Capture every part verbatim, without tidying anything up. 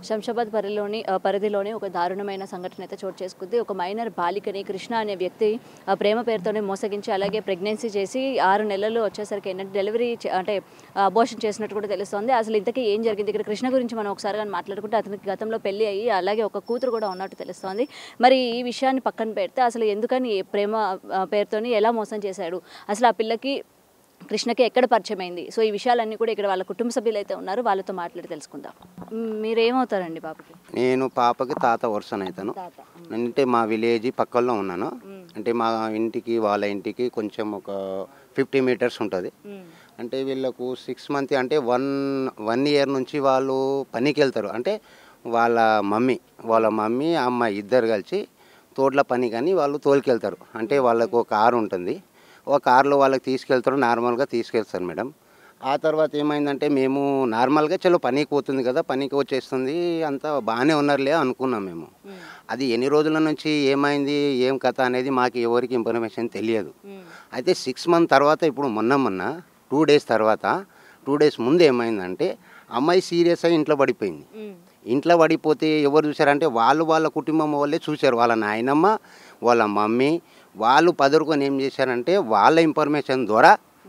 శంషాబాద్ పరిలోని పరిధిలోని ఒక దారుణమైన సంఘటన అయితే చోటు చేసుకుంది. ఒక మైనర్ బాలికని కృష్ణ అనే వ్యక్తి ప్రేమ పేరుతోనే మోసగించి అలాగే ప్రెగ్నెన్సీ చేసి ఆరు నెలలు వచ్చేసరికి ఏంటంటే డెలివరీ అంటే అబార్షన్ చేసినట్టు కూడా తెలుస్తోంది. అసలు ఇంతకీ ఏం జరిగింది? ఇక్కడ కృష్ణ గురించి మనం ఒకసారి కానీ మాట్లాడుకుంటే అతనికి గతంలో పెళ్లి అయ్యి అలాగే ఒక కూతురు కూడా ఉన్నట్టు తెలుస్తోంది. మరి ఈ విషయాన్ని పక్కన పెడితే అసలు ఎందుకని ప్రేమ పేరుతోని ఎలా మోసం చేశాడు, అసలు ఆ పిల్లకి కృష్ణకి ఎక్కడ పరిచయం అయింది? సో ఈ విషయాలన్నీ కూడా ఇక్కడ వాళ్ళ కుటుంబ సభ్యులు అయితే ఉన్నారు, వాళ్ళతో మాట్లాడి తెలుసుకుందాం. మీరేమవుతారండి పాపకి? నేను పాపకి తాత వరుసనైతాను. అంటే మా విలేజ్ పక్కల్లో ఉన్నాను. అంటే మా ఇంటికి వాళ్ళ ఇంటికి కొంచెం ఒక ఫిఫ్టీ మీటర్స్ ఉంటుంది. అంటే వీళ్ళకు సిక్స్ మంత్ అంటే వన్ వన్ ఇయర్ నుంచి వాళ్ళు పనికి వెళ్తారు. అంటే వాళ్ళ మమ్మీ వాళ్ళ మమ్మీ అమ్మాయి ఇద్దరు కలిసి తోటల పని కానీ వాళ్ళు తోలుకెళ్తారు. అంటే వాళ్ళకు ఒక కారు ఉంటుంది, ఒక కారులో వాళ్ళకి తీసుకెళ్తారు, నార్మల్గా తీసుకెళ్తారు మేడం. ఆ తర్వాత ఏమైందంటే మేము నార్మల్గా చలో పనికి పోతుంది కదా, పనికి వచ్చేస్తుంది, అంతా బాగానే ఉన్నారులే అనుకున్నాం మేము. అది ఎన్ని రోజుల నుంచి ఏమైంది ఏం కథ అనేది మాకు ఎవరికి ఇన్ఫర్మేషన్ తెలియదు. అయితే సిక్స్ మంత్ తర్వాత ఇప్పుడు మొన్న మొన్న టూ డేస్ తర్వాత టూ డేస్ ముందు ఏమైందంటే అమ్మాయి సీరియస్ అయ్యి ఇంట్లో పడిపోయింది. ఇంట్లో పడిపోతే ఎవరు చూసారంటే వాళ్ళు వాళ్ళ కుటుంబం వాళ్ళే చూశారు. వాళ్ళ నాయనమ్మ వాళ్ళ మమ్మీ వాళ్ళు పదరుకొని ఏం చేశారంటే వాళ్ళ ఇన్ఫర్మేషన్ ద్వారా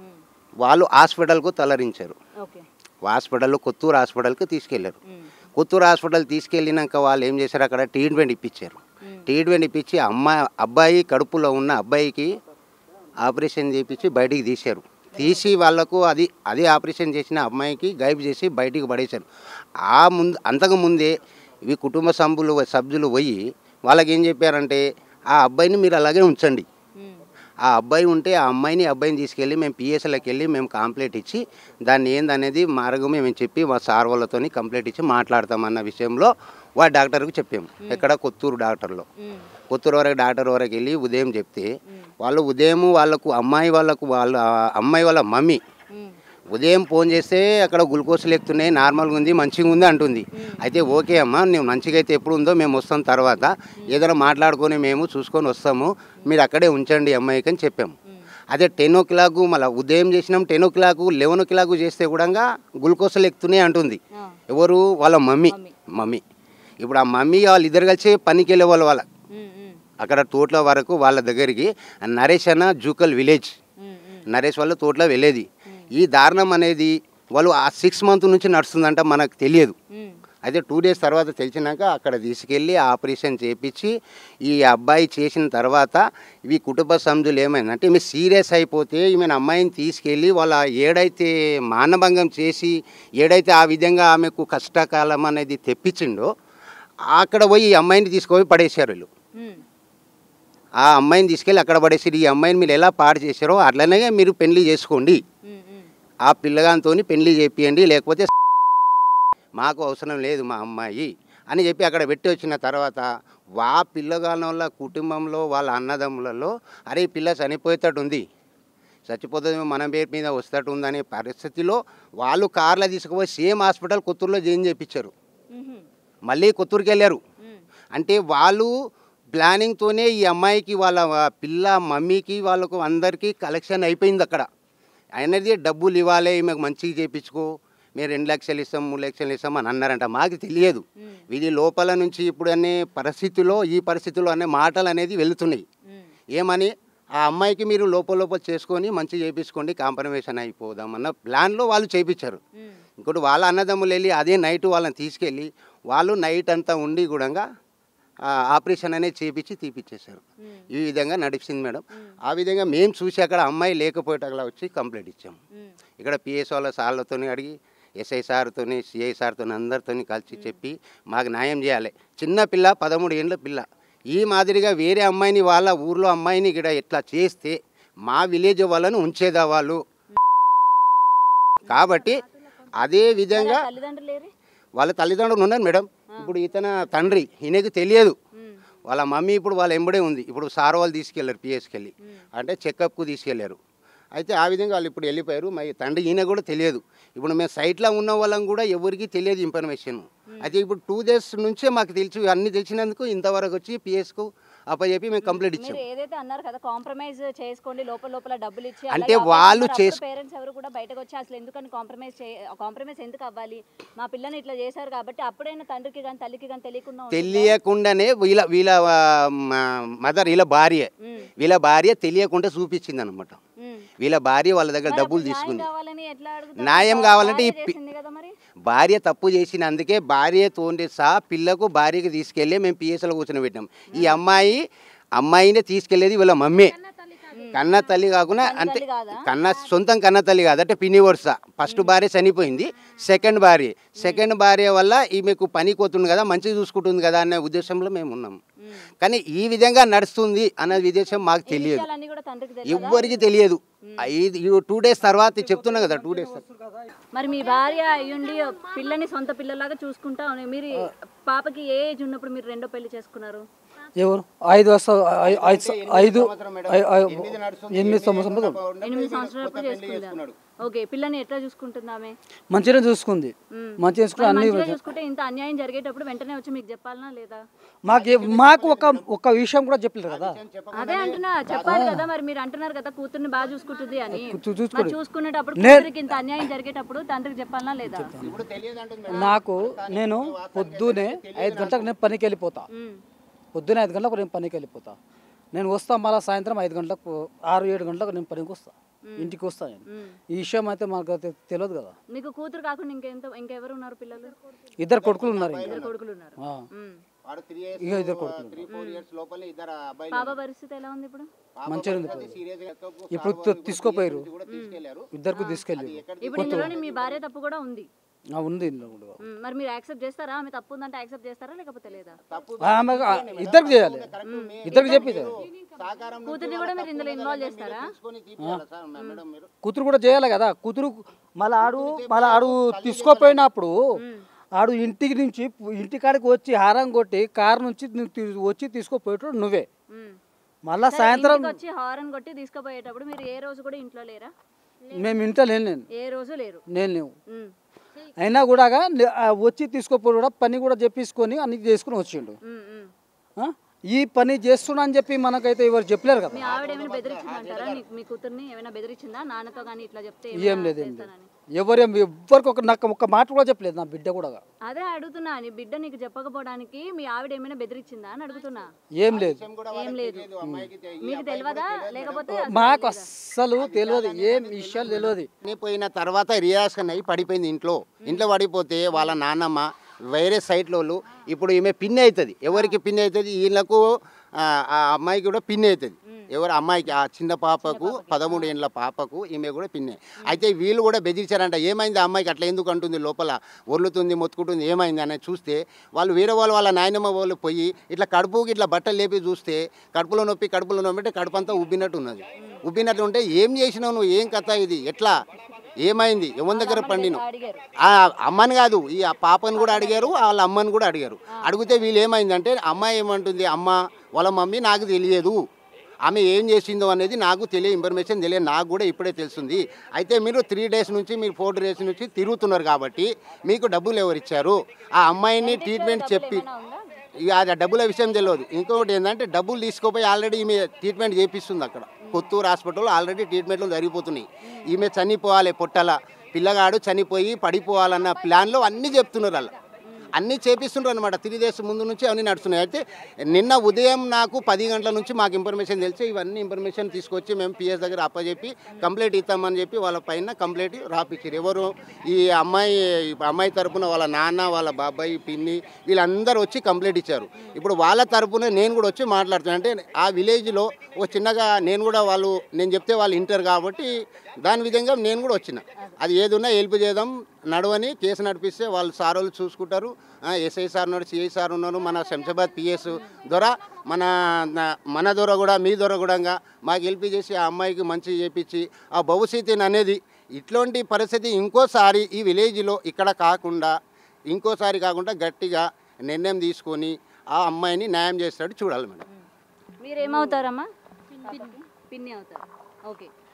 వాళ్ళు హాస్పిటల్కు తలరించారు. హాస్పిటల్లో కొత్తూరు హాస్పిటల్కి తీసుకెళ్లారు. కొత్తూరు హాస్పిటల్ తీసుకెళ్ళినాక వాళ్ళు ఏం చేశారు, అక్కడ ట్రీట్మెంట్ ఇప్పించారు. ట్రీట్మెంట్ ఇప్పించి అమ్మాయి అబ్బాయి కడుపులో ఉన్న అబ్బాయికి ఆపరేషన్ చేయించి బయటికి తీశారు. తీసి వాళ్ళకు అది అదే ఆపరేషన్ చేసిన అమ్మాయికి గైబ్ చేసి బయటికి పడేశారు. ఆ ముందు అంతకు ముందే ఇవి కుటుంబ సభ్యులు సభ్యులు పోయి వాళ్ళకి ఏం చెప్పారంటే ఆ అబ్బాయిని మీరు అలాగే ఉంచండి, ఆ అబ్బాయి ఉంటే ఆ అమ్మాయిని అబ్బాయిని తీసుకెళ్ళి మేము పిఎస్ఎల్కి వెళ్ళి మేము కంప్లైంట్ ఇచ్చి దాన్ని ఏందనేది మార్గమే మేము చెప్పి మా సార్ వాళ్ళతో కంప్లైంట్ ఇచ్చి మాట్లాడతామన్న విషయంలో వా డాక్టర్కి చెప్పాము. ఎక్కడ కొత్తూరు డాక్టర్లో కొత్తూరు వరకు డాక్టర్ వరకు వెళ్ళి ఉదయం చెప్తే వాళ్ళు ఉదయం వాళ్ళకు అమ్మాయి వాళ్ళకు వాళ్ళ అమ్మాయి వాళ్ళ మమ్మీ ఉదయం ఫోన్ చేస్తే అక్కడ గ్లూకోజ్లు ఎక్కుతున్నాయి, నార్మల్గా ఉంది, మంచిగా ఉంది అంటుంది. అయితే ఓకే అమ్మ, నువ్వు మంచిగా అయితే ఎప్పుడు ఉందో మేము వస్తాం, తర్వాత ఏదైనా మాట్లాడుకొని మేము చూసుకొని వస్తాము, మీరు అక్కడే ఉంచండి అమ్మాయికి అని చెప్పాము. అదే టెన్ ఓ క్లాక్ మళ్ళీ ఉదయం చేసినాం, ten o'clock eleven o'clock చేస్తే కూడా గ్లూకోజ్లు ఎక్కుతున్నాయి అంటుంది. ఎవరు? వాళ్ళ మమ్మీ మమ్మీ ఇప్పుడు ఆ మమ్మీ వాళ్ళు ఇద్దరు కలిసి పనికి వెళ్ళే వాళ్ళు వాళ్ళ అక్కడ తోటల వరకు వాళ్ళ దగ్గరికి నరేష్ అన్న జూకల్ విలేజ్ నరేష్ వాళ్ళ తోటలో వెళ్ళేది. ఈ దారుణం అనేది వాళ్ళు ఆ సిక్స్ మంత్ నుంచి నడుస్తుందంట, మనకు తెలియదు. అయితే టూ డేస్ తర్వాత తెలిసినాక అక్కడ తీసుకెళ్ళి ఆపరేషన్ చేయించి ఈ అబ్బాయి చేసిన తర్వాత ఇవి కుటుంబ సభ్యులు ఏమైందంటే ఈమె సీరియస్ అయిపోతే ఈమెను అమ్మాయిని తీసుకెళ్ళి వాళ్ళ ఏడైతే మానభంగం చేసి ఏడైతే ఆ విధంగా ఆమెకు కష్టకాలం అనేది తెప్పించిండో అక్కడ పోయి ఈ అమ్మాయిని తీసుకుపోయి పడేశారు వీళ్ళు. ఆ అమ్మాయిని తీసుకెళ్ళి అక్కడ పడేసారు. ఈ అమ్మాయిని మీరు ఎలా పాడు చేశారో అట్లనే మీరు పెళ్లి చేసుకోండి, ఆ పిల్లగానితో పెళ్లి చేపియండి, లేకపోతే మాకు అవసరం లేదు మా అమ్మాయి అని చెప్పి అక్కడ పెట్టి వచ్చిన తర్వాత వా పిల్లగాని వాళ్ళ కుటుంబంలో వాళ్ళ అన్నదమ్ములలో అరే పిల్ల చనిపోయేటట్టు ఉంది, చచ్చిపోతుంది మన పేరు మీద వస్తట్టు ఉందనే పరిస్థితిలో వాళ్ళు కార్లో తీసుకుపోయి సేమ్ హాస్పిటల్ కొత్తూరులో జాయిన్ చేయించారు. మళ్ళీ కొత్తూరుకి వెళ్ళారు. అంటే వాళ్ళు ప్లానింగ్తోనే ఈ అమ్మాయికి వాళ్ళ పిల్ల మమ్మీకి వాళ్ళకు అందరికీ కలెక్షన్ అయిపోయింది. అక్కడ అనేది డబ్బులు ఇవ్వాలి, ఈమెకు మంచిగా చేయించుకో, మేము రెండు లక్షలు ఇస్తాం మూడు లక్షలు ఇస్తాం అని అన్నారంట. మాకు తెలియదు వీళ్ళ లోపల నుంచి ఇప్పుడు అనే పరిస్థితిలో ఈ పరిస్థితుల్లో అనే మాటలు అనేది వెళుతున్నాయి. ఏమని ఆ అమ్మాయికి మీరు లోపల లోపల చేసుకొని మంచిగా చేయించుకోండి, కాంప్రమైజేషన్ అయిపోదామన్న ప్లాన్లో వాళ్ళు చేయించారు. ఇంకోటి వాళ్ళ అన్నదమ్ములు వెళ్ళి అదే నైట్ వాళ్ళని తీసుకెళ్ళి వాళ్ళు నైట్ అంతా ఉండి కూడా ఆపరేషన్ అనేది చేయించి తీపిచ్చేశారు. ఈ విధంగా నడిచింది మేడం. ఆ విధంగా మేము చూసి అక్కడ అమ్మాయి లేకపోయేటలా వచ్చి కంప్లైంట్ ఇచ్చాము. ఇక్కడ పిఎస్ వాళ్ళ సార్లతో అడిగి ఎస్ఐ సార్తో సిఐ సార్తో అందరితో కలిసి చెప్పి మాకు న్యాయం చేయాలి. చిన్న పిల్ల పదమూడు ఏళ్ళ పిల్ల ఈ మాదిరిగా వేరే అమ్మాయిని వాళ్ళ ఊర్లో అమ్మాయిని ఇక్కడ ఎట్లా చేస్తే మా విలేజ్ వాళ్ళను ఉంచేదా వాళ్ళు. కాబట్టి అదే విధంగా వాళ్ళ తల్లిదండ్రులు ఉన్నారు మేడం. ఇప్పుడు ఇతన తండ్రి ఈయనకు తెలియదు, వాళ్ళ మమ్మీ ఇప్పుడు వాళ్ళ ఎంబడే ఉంది. ఇప్పుడు సార్ వాళ్ళు తీసుకెళ్ళారు పిఎస్కి వెళ్ళి, అంటే చెకప్కు తీసుకెళ్ళారు. అయితే ఆ విధంగా వాళ్ళు ఇప్పుడు వెళ్ళిపోయారు. మరి తండ్రి ఈయన కూడా తెలియదు. ఇప్పుడు మేము సైట్లో ఉన్న వాళ్ళం కూడా ఎవరికి తెలియదు ఇన్ఫర్మేషన్. అయితే ఇప్పుడు టూ డేస్ నుంచే మాకు తెలిసి అన్నీ తెలిసినందుకు ఇంతవరకు వచ్చి పిఎస్కు అప్పచెప్పి మేము కంప్లీట్ ఇచ్చాం. మీరు ఏదైతే అన్నారు కదా కాంప్రమైజ్ చేసుకోండి లోపల లోపల డబ్బులు ఇచ్చి, అంటే వాళ్ళు చేసు పేరెంట్స్ ఎవరు కూడా బయటకు వచ్చి అసలు ఎందుకని కాంప్రమైజ్ కాంప్రమైజ్ ఎందుకు అవ్వాలి, మా పిల్లని ఇట్లా చేశారు కాబట్టి అప్పుడైనా తండ్రికి కానీ తల్లికి కానీ తెలియకుండా తెలియకుండానే వీళ్ళ వీళ్ళ మదర్ వీళ్ళ భార్య వీళ్ళ భార్య తెలియకుండా చూపించింది అనమాట. వీళ్ళ భార్య వాళ్ళ దగ్గర డబ్బులు తీసుకుంది. న్యాయం కావాలంటే ఈ భార్య తప్పు చేసినందుకే భార్యతోండి సహా పిల్లకు భార్యకి తీసుకెళ్ళి మేము పిఎస్లో కూర్చొని పెట్టినాం. ఈ అమ్మాయి అమ్మాయినే తీసుకెళ్లేది వీళ్ళ మమ్మీ, కన్న తల్లి కాకుండా అంటే కన్న సొంతం కన్న తల్లి కాదు అంటే పిన్ని వరుస. ఫస్ట్ భార్య చనిపోయింది, సెకండ్ భార్య సెకండ్ భార్య వల్ల ఈమెకు పని కోతుంది కదా, మంచిగా చూసుకుంటుంది కదా అనే ఉద్దేశంలో మేము ఉన్నాం. కానీ ఈ విధంగా నడుస్తుంది అనే ఉద్దేశం మాకు తెలియదు, ఎవ్వరికి తెలియదు. ఐదు టూ డేస్ తర్వాత చెప్తున్నా కదా, టూ డేస్ మరి మీ భార్య అయ్యుండి పిల్లని సొంత పిల్లలాగా చూసుకుంటా మీరు, పాపకి ఏ ఏజ్ ఉన్నప్పుడు మీరు రెండో పెళ్లి చేసుకున్నారు? ఎవరు ఐదు ఐదు ఎనిమిది సంవత్సరాలు ఎనిమిది సంవత్సరాలు చేసుకున్నారు. ఓకే, పిల్లని ఎట్లా చూసుకుంటుంది ఆమె? మంచిగా చూసుకుంది, మంచిగా చూసుకుంటే అన్ని చూసుకుంటే ఇంత అన్యాయం జరిగేటప్పుడు వెంటనే వచ్చి మీకు చెప్పాలనా లేదా? మాకు మాకు ఒక ఒక విషయం కూడా చెప్పలేదు కదా. అదే అంటున్నా, చెప్పాలి కదా. మరి మీరు అంటున్నారు కదా కూతుర్ని బాగా చూసుకుంటుంది అని, చూసుకునేటప్పుడు ఇంత అన్యాయం జరిగేటప్పుడు తండ్రికి చెప్పాలనా లేదా? నాకు నేను పొద్దునే ఐదు గంటలకు నేను పనికి వెళ్ళిపోతా, పొద్దున ఐదు గంటలకు నేను పనికి వెళ్ళిపోతా. నేను వస్తా మళ్ళీ సాయంత్రం ఐదు గంటలకు ఆరు ఏడు గంటలకు నేను పనికి వస్తా, ఇంటికి వస్తా. నేను ఈ విషయం అయితే మాకు తెలియదు కదా. మీకు కూతురు కాకుండా ఇంకెంత ఇంకెవరు ఉన్నారు పిల్లలు? ఇద్దరు కొడుకులు ఉన్నారు, ఇద్దరు కొడుకులు ఉన్నారు. ఇక ఇద్దరు కొడుకులు. పాప పరిస్థితి ఎలా ఉంది ఇప్పుడు? మంచిగా ఉంది, ఇప్పుడు తీసుకోపోయారు, ఇద్దరికి తీసుకెళ్ళి. ఇప్పుడు ఇందులోనే మీ భార్య తప్పు కూడా ఉంది? ఉంది. మరి మీరు యాక్సెప్ట్ చేస్తారా? ఆమె తప్పు ఉందంటే యాక్సెప్ట్ చేస్తారా లేకపోతే లేదా? ఇద్దరికి చేయాలి, ఇద్దరికి చెప్పి కూతుర్ని కూడా మీరు ఇందులో ఇన్వాల్వ్ చేస్తారా? కూతురు కూడా చేయాలి కదా. కూతురు మళ్ళీ ఆడు మళ్ళీ ఆడు తీసుకోపోయినప్పుడు ఆడు ఇంటికి నుంచి ఇంటికాడికి వచ్చి హారం కొట్టి కారు నుంచి వచ్చి తీసుకోపోయేటప్పుడు నువ్వే మళ్ళా సాయంత్రం వచ్చి హారన్ కొట్టి తీసుకుపోయేటప్పుడు మీరు ఏ రోజు కూడా ఇంట్లో లేరా? మేము ఇంట్లో లేను, నేను ఏ రోజు లేరు, నేను లేవు. అయినా కూడా వచ్చి తీసుకోపోయి కూడా పని కూడా చెప్పించుకొని అన్ని చేసుకుని వచ్చిండు. ఈ పని చేస్తున్నా అని చెప్పి మనకైతే ఎవరు చెప్పలేరు కదా. ఏం లేదు, ఏం లేదు, ఎవరు ఎవరికి ఒక నాకు ఒక మాట కూడా చెప్పలేదు నా బిడ్డ కూడా. అదే అడుగుతున్నా, నీ బిడ్డ నీకు చెప్పకపోవడానికి మీ ఆవిడ ఏమైనా బెదిరించిందా అని అడుగుతున్నా. ఏం లేదు, ఏం లేదు. మీకు తెలియదా? లేకపోతే మాకు అస్సలు తెలియదు, ఏం విషయాలు తెలియదు. పోయిన తర్వాత రియాక్షన్ అయ్యి పడిపోయింది ఇంట్లో. ఇంట్లో పడిపోతే వాళ్ళ నాన్నమ్మ వేరే సైట్లో వాళ్ళు ఇప్పుడు ఈమె పిన్ అవుతుంది. ఎవరికి పిన్ అవుతుంది? వీళ్ళకు ఆ అమ్మాయికి కూడా పిన్ అవుతుంది. ఎవరు అమ్మాయికి ఆ చిన్న పాపకు పదమూడు ఏళ్ళ పాపకు ఈమె కూడా పిన్నే. అయితే వీళ్ళు కూడా బెదిరించారంట. ఏమైంది ఆ అమ్మాయికి అట్లా ఎందుకు అంటుంది, లోపల ఒర్లుతుంది మొత్తుకుంటుంది, ఏమైంది అని చూస్తే వాళ్ళు వేరే వాళ్ళు వాళ్ళ నాయనమ్మ వాళ్ళు పోయి ఇట్లా కడుపుకి ఇట్లా బట్టలు లేపి చూస్తే కడుపులో నొప్పి కడుపులో నొప్పి అంటే కడుపు అంతా ఉబ్బినట్టు ఉన్నది. ఉబ్బినట్టు ఉంటే ఏం చేసినావు నువ్వు, ఏం కథ ఇది, ఎట్లా ఏమైంది, ఎవరి దగ్గర పండిను? ఆ అమ్మని కాదు, ఈ పాపని కూడా అడిగారు, వాళ్ళ అమ్మని కూడా అడిగారు. అడిగితే వీళ్ళు ఏమైందంటే అమ్మాయి ఏమంటుంది, అమ్మ వాళ్ళ మమ్మీ నాకు తెలియదు, ఆమె ఏం చేసిందో అనేది నాకు తెలియ ఇన్ఫర్మేషన్ తెలియదు, నాకు కూడా ఇప్పుడే తెలుస్తుంది. అయితే మీరు త్రీ డేస్ నుంచి మీరు ఫోర్ డేస్ నుంచి తిరుగుతున్నారు కాబట్టి మీకు డబ్బులు ఎవరు ఇచ్చారు? ఆ అమ్మాయిని ట్రీట్మెంట్ చెప్పి ఇక అది డబ్బుల విషయం తెలియదు. ఇంకొకటి ఏంటంటే డబ్బులు తీసుకుపోయి ఆల్రెడీ ఈమె ట్రీట్మెంట్ చేపిస్తుంది అక్కడ కొత్తూరు హాస్పిటల్లో ఆల్రెడీ ట్రీట్మెంట్లు జరిగిపోతున్నాయి. ఈమె చనిపోవాలి, పొట్టల పిల్లగాడు చనిపోయి పడిపోవాలన్న ప్లాన్లో అన్నీ చెప్తున్నారు, వాళ్ళు అన్నీ చేపిస్తుండ్రు అనమాట. త్రీ డేస్ ముందు నుంచి అన్నీ నడుస్తున్నాయి. అయితే నిన్న ఉదయం నాకు పది గంటల నుంచి మాకు ఇన్ఫర్మేషన్ తెలిసి ఇవన్నీ ఇన్ఫర్మేషన్ తీసుకొచ్చి మేము పిఎస్ దగ్గర అప్పచెప్పి కంప్లైంట్ ఇస్తామని చెప్పి వాళ్ళ పైన కంప్లైంట్ రాపిచ్చారు. ఎవరు ఈ అమ్మాయి అమ్మాయి తరపున వాళ్ళ నాన్న, వాళ్ళ బాబాయ్, పిన్ని వీళ్ళందరూ వచ్చి కంప్లైంట్ ఇచ్చారు. ఇప్పుడు వాళ్ళ తరపున నేను కూడా వచ్చి మాట్లాడుతున్నాను. అంటే ఆ విలేజ్లో ఒక చిన్నగా నేను కూడా వాళ్ళు నేను చెప్తే వాళ్ళు వింటారు కాబట్టి దాని విధంగా నేను కూడా వచ్చిన. అది ఏదున్నా హెల్ప్ చేద్దాం నడవని కేసు నడిపిస్తే వాళ్ళు సార్ వాళ్ళు చూసుకుంటారు. ఎస్ఐ సార్ ఉన్నారు, సిఐ సార్ ఉన్నారు, మన శంషాబాద్ పిఎస్ ద్వారా మన మన ద్వారా కూడా మీ ద్వారా కూడా మాకు హెల్ప్ చేసి ఆ అమ్మాయికి మంచి చేపించి ఆ భవిష్యత్తుని అనేది ఇట్లాంటి పరిస్థితి ఇంకోసారి ఈ విలేజ్లో ఇక్కడ కాకుండా ఇంకోసారి కాకుండా గట్టిగా నిర్ణయం తీసుకొని ఆ అమ్మాయిని న్యాయం చేస్తాడు చూడాలి మేడం. మీరేమవుతారమ్మా? పిన్ని అవుతారు. ఓకే,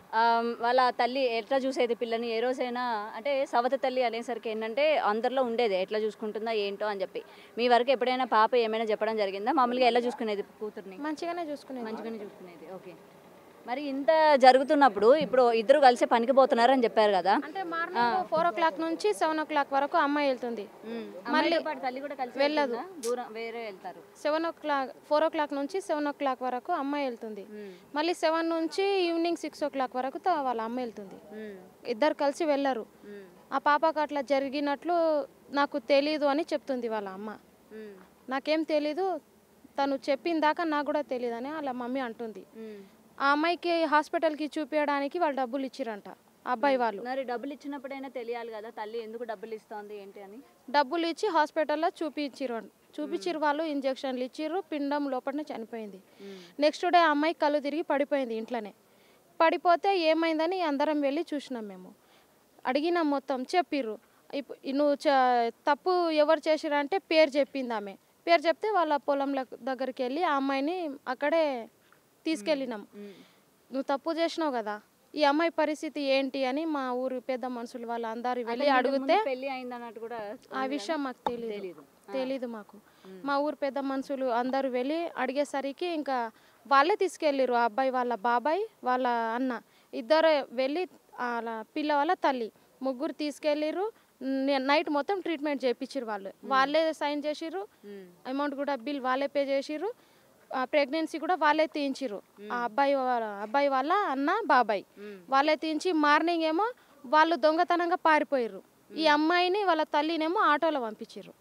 వాళ్ళ తల్లి ఎట్లా చూసేది పిల్లని ఏ రోజైనా అంటే సవతి తల్లి అనేసరికి ఏంటంటే అందరిలో ఉండేది ఎట్లా చూసుకుంటుందా ఏంటో అని చెప్పి మీ వరకు ఎప్పుడైనా పాప ఏమైనా చెప్పడం జరిగిందా మామూలుగా ఎలా చూసుకునేది కూతుర్ని మంచిగానే చూసుకునేది మంచిగానే చూసుకునేది ఓకే మరి ఇంత జరుగుతున్నప్పుడు ఇప్పుడు ఇద్దరు కలిసి పనికి పోతున్నారు అని చెప్పారు కదా అంటే మార్నింగ్ ఫోర్ ఓ క్లాక్ నుంచి సెవెన్ ఓ క్లాక్ వరకు అమ్మాయి వెళ్తుంది మళ్ళీ తల్లి కూడా కలిసి వెళ్ళదు దూరం వేరే వెళ్తారు seven o'clock four o'clock నుంచి సెవెన్ ఓ క్లాక్ వరకు అమ్మాయి వెళ్తుంది మళ్ళీ సెవెన్ నుంచి ఈవినింగ్ సిక్స్ ఓ క్లాక్ వరకు త- వాళ్ళ అమ్మ వెళ్తుంది ఇద్దరు కలిసి వెళ్ళరు ఆ పాపకు అట్లా జరిగినట్లు నాకు తెలీదు అని చెప్తుంది వాళ్ళ అమ్మ నాకేం తెలీదు తను చెప్పిన దాకా నాకు కూడా తెలియదు అని వాళ్ళ మమ్మీ అంటుంది ఆ అమ్మాయికి హాస్పిటల్కి చూపించడానికి వాళ్ళు డబ్బులు ఇచ్చిరంట అబ్బాయి వాళ్ళు మరి డబ్బులు ఇచ్చినప్పుడైనా తెలియాలి కదా తల్లి ఎందుకు డబ్బులు ఇస్తోంది ఏంటి అని డబ్బులు ఇచ్చి హాస్పిటల్లో చూపించిరు చూపించిరు వాళ్ళు ఇంజక్షన్లు ఇచ్చిర్రు పిండం లోపలనే చనిపోయింది నెక్స్ట్ డే ఆ అమ్మాయి కళ్ళు తిరిగి పడిపోయింది ఇంట్లోనే పడిపోతే ఏమైందని అందరం వెళ్ళి చూసినాం మేము అడిగినాం మొత్తం చెప్పిర్రు ఇప్పు నువ్వు చ తప్పు ఎవరు చేసిరంటే పేరు చెప్పింది ఆమె పేరు చెప్తే వాళ్ళ పొలంల దగ్గరికి వెళ్ళి ఆ అమ్మాయిని అక్కడే తీసుకెళ్ళినాం నువ్వు తప్పు చేసినావు కదా ఈ అమ్మాయి పరిస్థితి ఏంటి అని మా ఊరు పెద్ద మనుషులు వాళ్ళు అందరు వెళ్ళి అడిగితే పెళ్లి అయిందన్నట్టు కూడా ఆ విషయం మాకు తెలియదు తెలీదు మాకు మా ఊరు పెద్ద మనుషులు అందరూ వెళ్ళి అడిగేసరికి ఇంకా వాళ్ళే తీసుకెళ్ళిరు ఆ అబ్బాయి వాళ్ళ బాబాయ్ వాళ్ళ అన్న ఇద్దరు వెళ్ళి వాళ్ళ పిల్ల వాళ్ళ తల్లి ముగ్గురు తీసుకెళ్ళిరు నైట్ మొత్తం ట్రీట్మెంట్ చేయించారు వాళ్ళు వాళ్ళే సైన్ చేసిర్రు అమౌంట్ కూడా బిల్ వాళ్ళే పే చేసిర్రు ప్రెగ్నెన్సీ కూడా వాళ్ళే తీయించిర్రు ఆ అబ్బాయి అబ్బాయి వాళ్ళ అన్న బాబాయ్ వాళ్ళే తీయించి మార్నింగ్ ఏమో వాళ్ళు దొంగతనంగా పారిపోయారు ఈ అమ్మాయిని వాళ్ళ తల్లినేమో ఆటోలో పంపించారు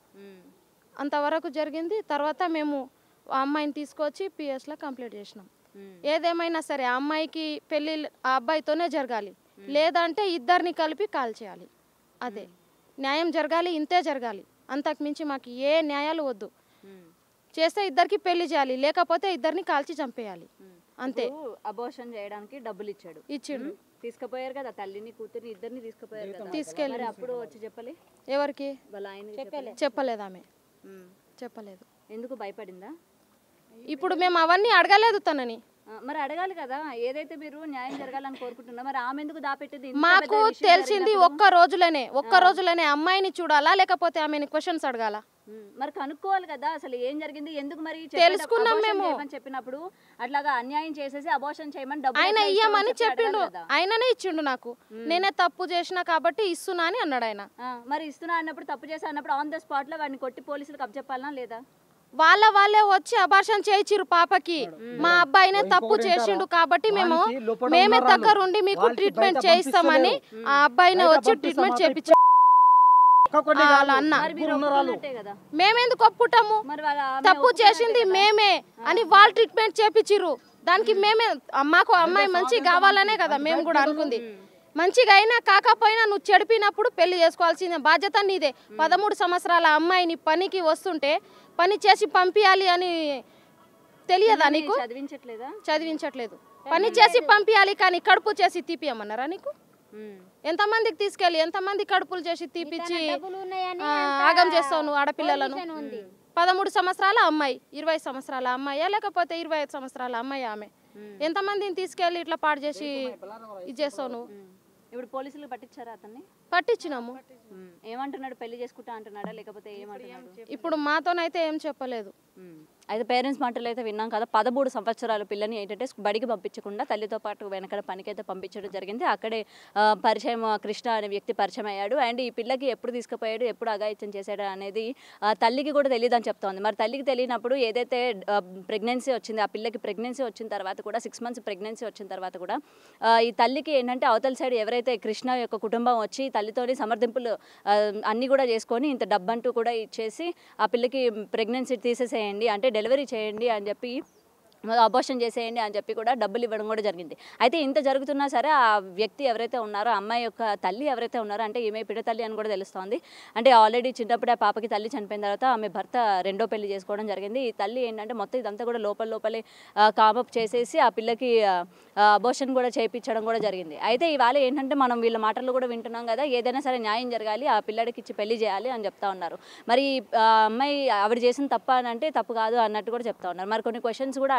అంతవరకు జరిగింది తర్వాత మేము ఆ అమ్మాయిని తీసుకొచ్చి పిఎస్లో కంప్లీట్ చేసినాం ఏదేమైనా సరే ఆ అమ్మాయికి పెళ్ళి ఆ అబ్బాయితోనే జరగాలి లేదంటే ఇద్దరిని కలిపి కాల్ చేయాలి అదే న్యాయం జరగాలి ఇంతే జరగాలి అంతకు మించి మాకు ఏ న్యాయాలు వద్దు చేస్తే ఇద్దరికి పెళ్లి చేయాలి లేకపోతే ఇద్దరిని కాల్చి చంపేయాలి అంతే అబోర్షన్ చేయడానికి డబ్బులు ఇచ్చాడు ఇచ్చిండు తీసుకుపోయారు కదా తల్లిని కూతుర్ని ఇద్దరిని తీసుకుపోయారు కదా తీసుకెళ్ళి అప్పుడు వచ్చి చెప్పలే ఎవరికి వాళ్ళ ఆయన చెప్పలేదు ఆమె చెప్పలేదు ఎందుకు భయపడిందా ఇప్పుడు మేము అవన్నీ అడగలేదు తనని మరి అడగాలి కదా ఏదైతే మీరు న్యాయం జరగాలని కోరుకుంటున్నా మరి ఆమె ఎందుకు దాపెట్టింది మాకు తెలిసింది ఒక్క రోజులోనే ఒక్క రోజులోనే అమ్మాయిని చూడాలా లేకపోతే ఆమెని క్వశ్చన్స్ అడగాలా మరి కనుక్కోవాలి కదా అసలు ఏం జరిగింది ఎందుకు మరి తెలుసుకున్నాం మేము చెప్పినప్పుడు అట్లాగా అన్యాయం చేసేసి అబోర్షన్ చేయమని డబ్బులు ఆయన ఇయ్యమని చెప్పిండు ఆయననే ఇచ్చిండు నాకు నేనే తప్పు చేసినా కాబట్టి ఇస్తున్నా అని అన్నాడు ఆయన మరి ఇస్తున్నా అన్నప్పుడు తప్పు చేసా అన్నప్పుడు ఆన్ ద స్పాట్ లో వాడిని కొట్టి పోలీసులకు అప్పచెప్పాలనా లేదా వాళ్ళ వాళ్ళే వచ్చి అబార్షన్ చేయించిరు పాపకి మా అబ్బాయినే తప్పు చేసిండు కాబట్టి మేము మేమే దగ్గరుండి మీకు ట్రీట్మెంట్ చేయిస్తామని ఆ అబ్బాయినే వచ్చి ట్రీట్మెంట్ చేయించారు అన్న మేమెందుకు ఒప్పుకుంటాము తప్పు చేసింది మేమే అని వాళ్ళు ట్రీట్మెంట్ చేయించిరు దానికి మేమే మాకు అమ్మాయి మంచి కావాలనే కదా మేము కూడా అనుకుంది మంచిగా అయినా కాకపోయినా నువ్వు చెడిపినప్పుడు పెళ్లి చేసుకోవాల్సిన బాధ్యత నీదే పదమూడు సంవత్సరాల అమ్మాయిని పనికి వస్తుంటే పని చేసి పంపించాలి అని తెలియదా నీకు చదివించట్లేదా చదివించట్లేదు పని చేసి పంపించాలి కానీ కడుపు చేసి తీపియమన్నారా నీకు ఎంతమందికి తీసుకెళ్ళి ఎంతమంది కడుపులు చేసి తీపిచ్చి ఆగం చేస్తావు నువ్వు ఆడపిల్లలను పదమూడు సంవత్సరాల అమ్మాయి ఇరవై సంవత్సరాల అమ్మాయా లేకపోతే ఇరవై ఐదు సంవత్సరాల అమ్మాయి ఆమె ఎంతమందిని తీసుకెళ్ళి ఇట్లా పాడు చేసి ఇది చేస్తావు నువ్వు ఇప్పుడు పోలీసులు పట్టించారా అతన్ని పట్టించినాము ఏమంటున్నాడు పెళ్లి చేసుకుంటా అంటున్నాడా లేకపోతే ఏమంటున్నాడు ఇప్పుడు మాతోనైతే ఏం చెప్పలేదు అయితే పేరెంట్స్ మాటలు అయితే విన్నాం కదా పదమూడు సంవత్సరాల పిల్లని ఏంటంటే బడికి పంపించకుండా తల్లితో పాటు వెనకాల పనికైతే పంపించడం జరిగింది అక్కడే పరిచయం కృష్ణ అనే వ్యక్తి పరిచయం అయ్యాడు అండ్ ఈ పిల్లకి ఎప్పుడు తీసుకుపోయాడు ఎప్పుడు అఘాయిత్యం చేశాడు అనేది తల్లికి కూడా తెలియదు అని చెప్తోంది మరి తల్లికి తెలియనప్పుడు ఏదైతే ప్రెగ్నెన్సీ వచ్చింది ఆ పిల్లకి ప్రెగ్నెన్సీ వచ్చిన తర్వాత కూడా సిక్స్ మంత్స్ ప్రెగ్నెన్సీ వచ్చిన తర్వాత కూడా ఈ తల్లికి ఏంటంటే అవతల సైడ్ ఎవరైతే కృష్ణ యొక్క కుటుంబం వచ్చి తల్లితోని సమర్థింపులు అన్నీ కూడా చేసుకొని ఇంత డబ్బంటూ కూడా ఇచ్చేసి ఆ పిల్లకి ప్రెగ్నెన్సీ తీసేసేయండి అంటే డెలివరీ చేయండి అని చెప్పి అబార్షన్ చేసేయండి అని చెప్పి కూడా డబ్బులు ఇవ్వడం కూడా జరిగింది అయితే ఇంత జరుగుతున్నా సరే ఆ వ్యక్తి ఎవరైతే ఉన్నారో అమ్మాయి యొక్క తల్లి ఎవరైతే ఉన్నారో అంటే ఈమె పిడ తల్లి అని కూడా తెలుస్తోంది అంటే ఆల్రెడీ చిన్నప్పుడే ఆ పాపకి తల్లి చనిపోయిన తర్వాత ఆమె భర్త రెండో పెళ్లి చేసుకోవడం జరిగింది ఈ తల్లి ఏంటంటే మొత్తం ఇదంతా కూడా లోపల లోపలే కామప్ చేసేసి ఆ పిల్లకి అబార్షన్ కూడా చేయించడం కూడా జరిగింది అయితే ఇవాళ ఏంటంటే మనం వీళ్ళ మాటలు కూడా వింటున్నాం కదా ఏదైనా సరే న్యాయం జరగాలి ఆ పిల్లడికి ఇచ్చి పెళ్లి చేయాలి అని చెప్తా ఉన్నారు మరి ఆ అమ్మాయి ఆవిడ చేసిన తప్ప అని అంటే తప్పు కాదు అన్నట్టు కూడా చెప్తా ఉన్నారు మరి కొన్ని క్వశ్చన్స్ కూడా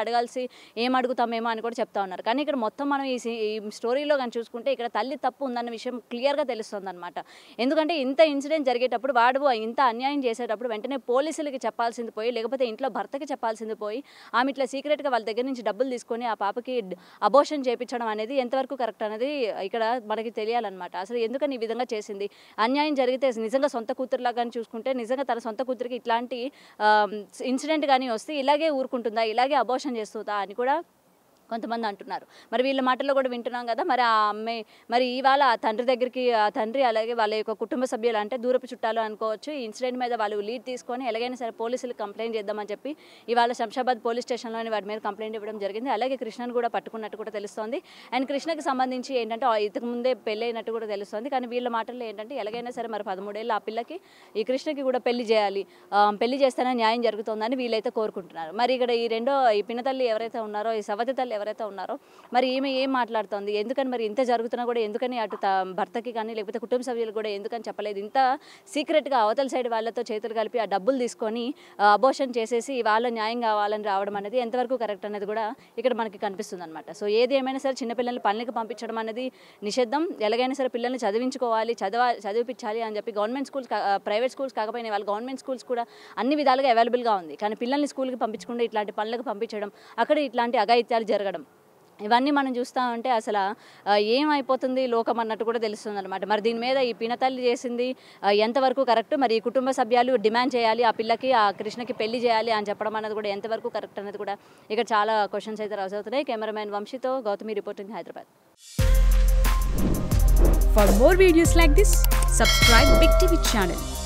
అడగాల్సి ఏం అడుగుతామేమో అని కూడా చెప్తా ఉన్నారు. కానీ ఇక్కడ మొత్తం మనం ఈ ఈ స్టోరీలో కానీ చూసుకుంటే ఇక్కడ తల్లి తప్పు ఉందన్న విషయం క్లియర్గా తెలుస్తుంది అనమాట. ఎందుకంటే ఇంత ఇన్సిడెంట్ జరిగేటప్పుడు వాడు ఇంత అన్యాయం చేసేటప్పుడు వెంటనే పోలీసులకి చెప్పాల్సింది పోయి, లేకపోతే ఇంట్లో భర్తకి చెప్పాల్సింది పోయి, ఆమె ఇట్లా సీక్రెట్గా వాళ్ళ దగ్గర నుంచి డబ్బులు తీసుకొని ఆ పాపకి అబోషన్ చేయించడం అనేది ఎంతవరకు కరెక్ట్ అనేది ఇక్కడ మనకి తెలియాలన్నమాట. అసలు ఎందుకని ఈ విధంగా చేసింది? అన్యాయం జరిగితే నిజంగా సొంత కూతురులాగా కానీ చూసుకుంటే నిజంగా తన సొంత కూతురికి ఇట్లాంటి ఇన్సిడెంట్ కానీ వస్తే ఇలాగే ఊరుకుంటుందా, ఇలాగే అబోషన్ చేస్తుందా అని కూడా కొంతమంది అంటున్నారు. మరి వీళ్ళ మాటల్లో కూడా వింటున్నాం కదా. మరి ఆ అమ్మాయి మరి ఇవాళ ఆ తండ్రి దగ్గరికి ఆ తండ్రి అలాగే వాళ్ళ యొక్క కుటుంబ సభ్యులు అంటే దూరపు చుట్టాలు అనుకోవచ్చు, ఈ ఇన్సిడెంట్ మీద వాళ్ళు లీడ్ తీసుకొని ఎలాగైనా సరే పోలీసులకు కంప్లైంట్ చేద్దామని చెప్పి ఇవాళ శంషాబాద్ పోలీస్ స్టేషన్లోని వాటి మీద కంప్లైంట్ ఇవ్వడం జరిగింది. అలాగే కృష్ణను కూడా పట్టుకున్నట్టు కూడా తెలుస్తోంది. అండ్ కృష్ణకి సంబంధించి ఏంటంటే ఇంతకు ముందే పెళ్ళి అయినట్టు కూడా తెలుస్తుంది. కానీ వీళ్ళ మాటల్లో ఏంటంటే ఎలాగైనా సరే మరి పదమూడేళ్ళు ఆ పిల్లకి ఈ కృష్ణకి కూడా పెళ్లి చేయాలి, పెళ్లి చేస్తేనే న్యాయం జరుగుతుందని వీళ్ళైతే కోరుకుంటున్నారు. మరి ఇక్కడ ఈ రెండో ఈ పినతల్లి ఎవరైతే ఉన్నారో, ఈ సవతి తల్లి ఎవరైతే ఉన్నారో, మరి ఈమె ఏం మాట్లాడుతోంది, ఎందుకని మరి ఇంత జరుగుతున్నా కూడా ఎందుకని అటు భర్తకి కానీ లేకపోతే కుటుంబ సభ్యులు కూడా ఎందుకని చెప్పలేదు, ఇంత సీక్రెట్గా అవతల సైడ్ వాళ్ళతో చేతులు కలిపి ఆ డబ్బులు తీసుకొని అబోషన్ చేసేసి వాళ్ళ న్యాయం కావాలని రావడం అనేది ఎంతవరకు కరెక్ట్ అనేది కూడా ఇక్కడ మనకి కనిపిస్తుంది అనమాట. సో ఏది ఏమైనా సరే చిన్నపిల్లల్ని పనులకి పంపించడం అనేది నిషిద్ధం. ఎలాగైనా సరే పిల్లల్ని చదివించుకోవాలి, చదవ చదివిపించాలి అని చెప్పి గవర్నమెంట్ స్కూల్స్ ప్రైవేట్ స్కూల్స్ కాకపోయినా వాళ్ళు గవర్నమెంట్ స్కూల్స్ కూడా అన్ని విధాలుగా అవైలబుల్గా ఉంది. కానీ పిల్లల్ని స్కూల్కి పంపించకుండా ఇట్లాంటి పనులకు పంపించడం, అక్కడ ఇట్లాంటి అఘాయిత్యాలు జరగడం, ఇవన్నీ మనం చూస్తూ ఉంటే అసలు ఏమైపోతుంది లోకం అన్నట్టు కూడా తెలుస్తుంది అనమాట. మరి దీని మీద ఈ పినతల్లి చేసింది ఎంతవరకు కరెక్ట్, మరి ఈ కుటుంబ సభ్యులు డిమాండ్ చేయాలి ఆ పిల్లకి ఆ కృష్ణకి పెళ్లి చేయాలి అని చెప్పడం అనేది కూడా ఎంతవరకు కరెక్ట్ అనేది కూడా ఇక్కడ చాలా క్వశ్చన్స్ అయితే రైజ్ అవుతున్నాయి. కెమెరామెన్ వంశీతో Gautami reporting Hyderabad. For more videos like this, subscribe Big T V channel.